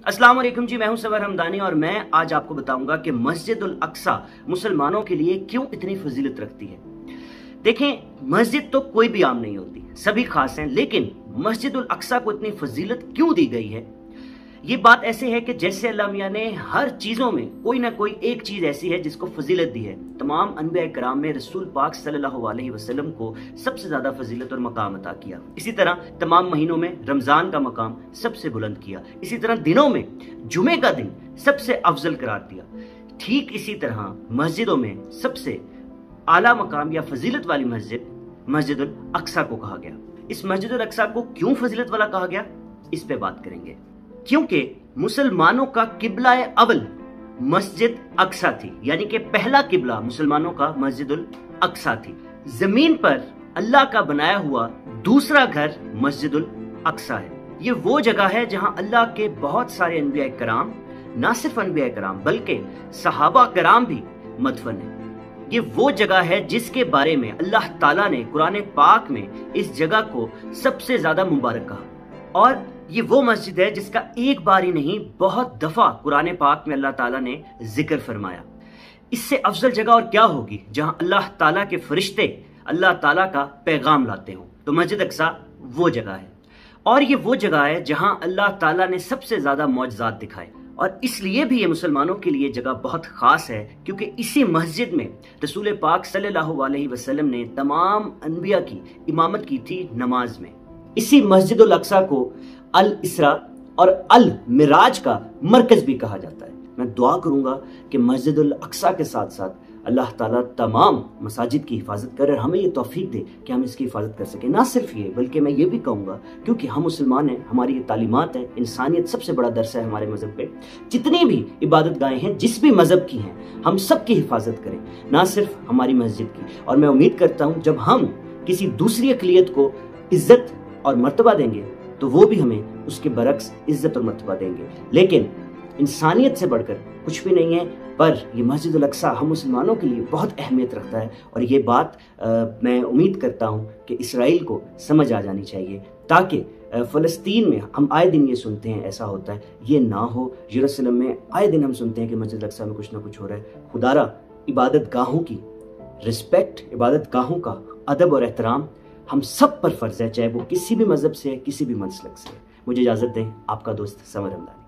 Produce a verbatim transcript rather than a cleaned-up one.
अस्सलाम वालेकुम जी, मैं हूं सवर हमदानी और मैं आज आपको बताऊंगा कि मस्जिद उल अक्सा मुसलमानों के लिए क्यों इतनी फजीलत रखती है। देखें, मस्जिद तो कोई भी आम नहीं होती, सभी खास हैं, लेकिन मस्जिद उल अक्सा को इतनी फजीलत क्यों दी गई है? ये बात ऐसे है कि जैसे अल्लाह मियां ने हर चीजों में कोई ना कोई एक चीज ऐसी है जिसको फजीलत दी है। तमाम अनबिया कराम में रसूल पाक सल्लल्लाहु अलैहि वसल्लम को सबसे ज्यादा फजीलत और मकाम अता किया। इसी तरह तमाम महीनों में रमजान का मकाम सबसे बुलंद किया। इसी तरह दिनों में जुमे का दिन सबसे अफजल करार दिया। ठीक इसी तरह मस्जिदों में सबसे आला मकाम या फजीलत वाली मस्जिद मस्जिद उल अक्सा को कहा गया। इस मस्जिद उल अक्सा को क्यों फजीलत वाला कहा गया, इस पे बात करेंगे। क्योंकि मुसलमानों का किबला अव्वल मस्जिद अक्सा थी, यानी कि पहला किबला मुसलमानों का मस्जिद उल अक्सा थी। जमीन पर अल्लाह का बनाया हुआ दूसरा घर मस्जिद उल अक्सा है। ये वो जगह है जहां अल्लाह के बहुत सारे अनबिया कराम, ना सिर्फ अनबिया कराम बल्कि सहाबा कराम भी मदफन है। ये वो जगह है जिसके बारे में अल्लाह ताला ने कुरान पाक में इस जगह को सबसे ज्यादा मुबारक कहा। और ये वो मस्जिद है जिसका एक बार ही नहीं बहुत दफा कुरान पाक में अल्लाह ताला ने जिक्र फरमाया। इससे अफजल जगह और क्या होगी जहां अल्लाह ताला के फरिश्ते अल्लाह ताला का पैगाम लाते हो। तो मस्जिद अक्सा वो जगह है, और ये वो जगह है जहां अल्लाह ताला ने सबसे ज्यादा मौजज़ात दिखाए। और इसलिए भी ये मुसलमानों के लिए जगह बहुत खास है क्योंकि इसी मस्जिद में रसूल पाक सल्लल्लाहु अलैहि वसल्लम ने तमाम अनबिया की इमामत की थी नमाज में। इसी मस्जिद उल अक्सा को अल इसरा और अल मिराज का मरकज भी कहा जाता है। मैं दुआ करूंगा कि मस्जिद उल अक्सा के साथ साथ अल्लाह ताला तमाम मसाजिद की हिफाजत करे और हमें ये तौफीक दे कि हम इसकी हिफाजत कर सकें। ना सिर्फ ये बल्कि मैं ये भी कहूँगा, क्योंकि हम मुसलमान हैं, हमारी ये तालीमात है, इंसानियत सबसे बड़ा दर्स है हमारे मजहब पे। जितनी भी इबादत गाहें हैं जिस भी मजहब की हैं, हम सब की हिफाजत करें, ना सिर्फ हमारी मस्जिद की। और मैं उम्मीद करता हूँ जब हम किसी दूसरी अक़लियत को इज्जत और मर्तबा देंगे तो वो भी हमें उसके बरक्स इज्जत और मर्तबा देंगे। लेकिन इंसानियत से बढ़कर कुछ भी नहीं है। पर ये मस्जिद उल अक्सा हम मुसलमानों के लिए बहुत अहमियत रखता है, और ये बात आ, मैं उम्मीद करता हूँ कि इसराइल को समझ आ जानी चाहिए, ताकि फ़लस्तीन में हम आए दिन ये सुनते हैं ऐसा होता है, ये ना हो। यरूशलेम में आए दिन हम सुनते हैं कि मस्जिद उल अक्सा में कुछ ना कुछ हो रहा है। खुदारा इबादत गाहों की रिस्पेक्ट, इबादत गाहों का अदब और एहतराम हम सब पर फर्ज है, चाहे वो किसी भी मजहब से है, किसी भी मनसलक से है। मुझे इजाजत दें, आपका दोस्त समर हमदानी।